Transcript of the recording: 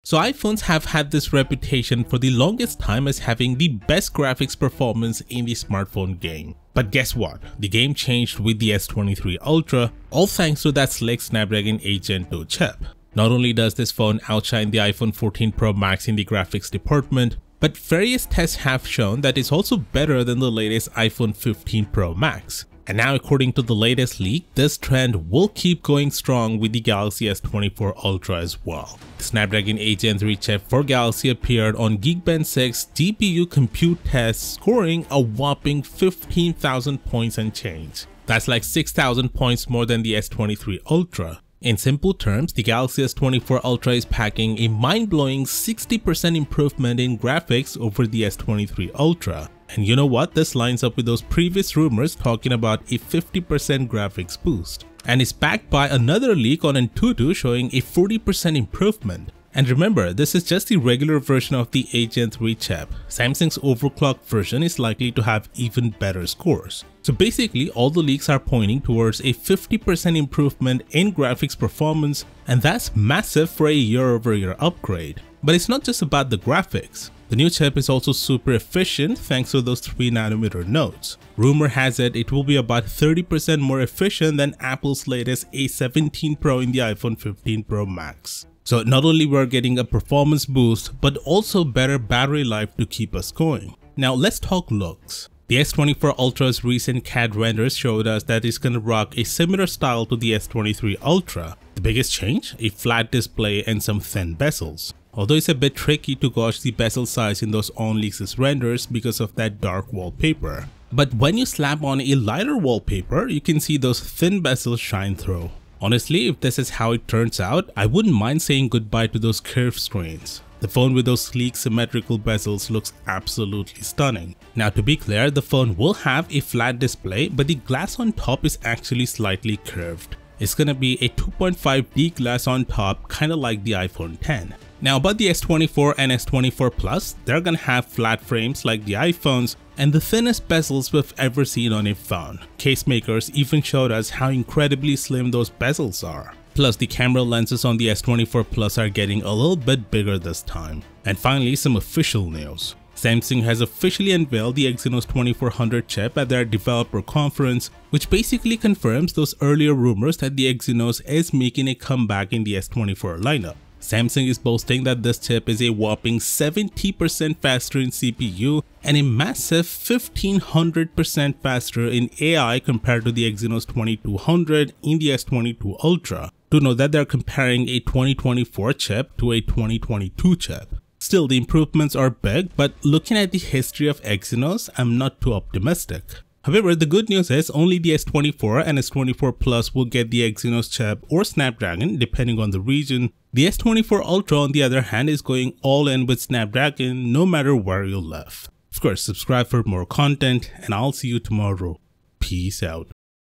So iPhones have had this reputation for the longest time as having the best graphics performance in the smartphone game. But guess what? The game changed with the S23 Ultra, all thanks to that slick Snapdragon 8 Gen 2 chip. Not only does this phone outshine the iPhone 14 Pro Max in the graphics department, but various tests have shown that it's also better than the latest iPhone 15 Pro Max. And now, according to the latest leak, this trend will keep going strong with the Galaxy S24 Ultra as well. The Snapdragon 8 Gen 3 chip for Galaxy appeared on Geekbench 6 GPU compute tests, scoring a whopping 15,000 points and change. That's like 6,000 points more than the S23 Ultra. In simple terms, the Galaxy S24 Ultra is packing a mind-blowing 60% improvement in graphics over the S23 Ultra. And you know what? This lines up with those previous rumors talking about a 50% graphics boost. And is backed by another leak on Antutu showing a 40% improvement. And remember, this is just the regular version of the 8 Gen 3 chip. Samsung's overclocked version is likely to have even better scores. So basically, all the leaks are pointing towards a 50% improvement in graphics performance, and that's massive for a year-over-year upgrade. But it's not just about the graphics. The new chip is also super efficient thanks to those 3nm nodes. Rumor has it will be about 30% more efficient than Apple's latest A17 Pro in the iPhone 15 Pro Max. So not only we're getting a performance boost, but also better battery life to keep us going. Now let's talk looks. The S24 Ultra's recent CAD renders showed us that it's gonna rock a similar style to the S23 Ultra. The biggest change? A flat display and some thin bezels. Although it's a bit tricky to gauge the bezel size in those OnLeaks' renders because of that dark wallpaper. But when you slap on a lighter wallpaper, you can see those thin bezels shine through. Honestly, if this is how it turns out, I wouldn't mind saying goodbye to those curved screens. The phone with those sleek symmetrical bezels looks absolutely stunning. Now to be clear, the phone will have a flat display, but the glass on top is actually slightly curved. It's gonna be a 2.5D glass on top, kinda like the iPhone X. Now about the S24 and S24 Plus, they're gonna have flat frames like the iPhones and the thinnest bezels we've ever seen on a phone. Case makers even showed us how incredibly slim those bezels are. Plus the camera lenses on the S24 Plus are getting a little bit bigger this time. And finally, some official news. Samsung has officially unveiled the Exynos 2400 chip at their developer conference, which basically confirms those earlier rumors that the Exynos is making a comeback in the S24 lineup. Samsung is boasting that this chip is a whopping 70% faster in CPU and a massive 1500% faster in AI compared to the Exynos 2200 in the S22 Ultra. To know that they're comparing a 2024 chip to a 2022 chip. Still, the improvements are big, but looking at the history of Exynos, I'm not too optimistic. However, the good news is only the S24 and S24 Plus will get the Exynos chip or Snapdragon depending on the region. The S24 Ultra on the other hand is going all in with Snapdragon no matter where you live. Of course, subscribe for more content and I'll see you tomorrow. Peace out.